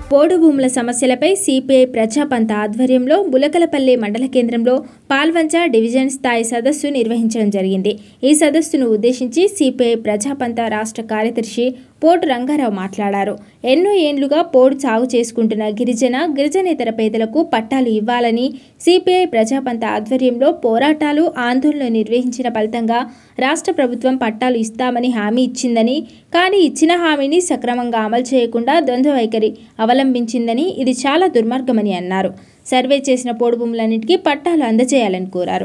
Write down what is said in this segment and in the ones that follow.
పోడు భూముల సమస్యలపై సిపిఐ ప్రజాపంత ఆధ్వర్యంలో బులకలపల్లి మండల కేంద్రంలో పాల్వంచ డివిజన్ స్థాయి సదస్సు నిర్వహించడం జరిగింది। ఈ సదస్సును ఉద్దేశించి సిపిఐ ప్రజాపంత రాష్ట్ర కార్యదర్శి పోటు రంగారావు మాట్లాడారు। ఎన్నో ఏండ్లుగా పోడు సాగు చేసుకుంటున్న గిరిజనేతర పేదలకు పట్టాలు ఇవ్వాలని సిపిఐ ప్రజాపంత ఆధ్వర్యంలో పోరాటాలు ఆందోళనలు నిర్వహించిన ఫలితంగా రాష్ట్ర ప్రభుత్వం పట్టాలు ఇస్తామని హామీ ఇచ్చిందని, కానీ ఇచ్చిన హామీని సక్రమంగా అమలు చేయకుండా ద్వంద్వ వైఖరి అవలంబించిందని, ఇది చాలా దుర్మార్గమని అన్నారు। సర్వే చేసిన పోడు భూములన్నిటికీ పట్టాలు అందజేయాలని కోరారు।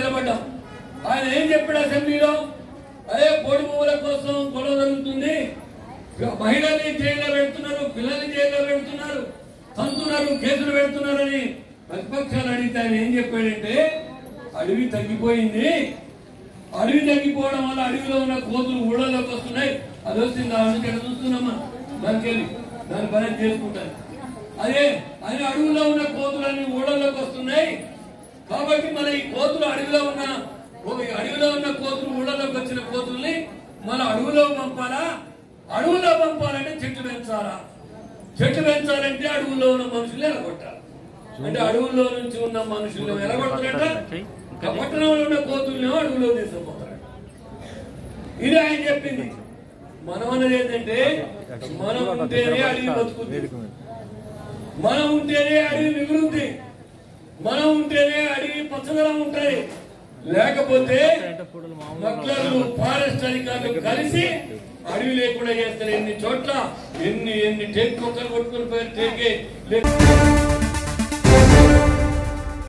మహిళల్ని జైల్లో పెడుతున్నారు, పిల్లల్ని జైల్లో పెడుతున్నారు, తంతున్నారు, కేసులు పెడుతున్నారని ప్రతిపక్షాలు అడిగితే ఆయన ఏం చెప్పాడంటే అడవి తగ్గిపోయింది, అడవి తగ్గిపోవడం వల్ల అడవిలో ఉన్న కోతులు ఊళ్ళలోకి వస్తున్నాయి, అది వస్తుంది అందుకని చూస్తున్నామా దానికి వెళ్ళి దాని పని చేసుకుంటాను, అదే అడవిలో ఉన్న కోతులన్నీ ఊళ్ళలోకి వస్తున్నాయి కాబట్టి మన ఈ కోతులు అడవిలో ఉన్న కోతులు ఊళ్ళలోకి వచ్చిన కోతుల్ని మన అడవిలో పంపాలా, అడవుల్లో పంపాలంటే చెట్టు పెంచాలా, చెట్టు పెంచాలంటే అడవుల్లో ఉన్న మనుషులు ఎలగొట్టాలి, అంటే అడవుల్లో నుంచి ఉన్న మనుషులు ఎలగొడతారట, పట్టణంలో ఉన్న కోతుల్ని అడవులో తీసుకుపోతారట। ఇది ఆయన చెప్పింది। మనం అన్నది ఏంటంటే మనం ఉంటేనే అడవి బతుకుతుంది, మనం ఉంటేనే అడవి మిగులుంది, మనం ఉంటేనే అడవి పచ్చదనం ఉంటాయి, లేకపోతే నక్సలైట్లు ఫారెస్ట్ అధికారులు కలిసి అడవి లేకుండా చేస్తారు। ఎన్ని చోట్ల ఎన్ని టేక్ మొక్కలు కొట్టుకుని పోయి టేకే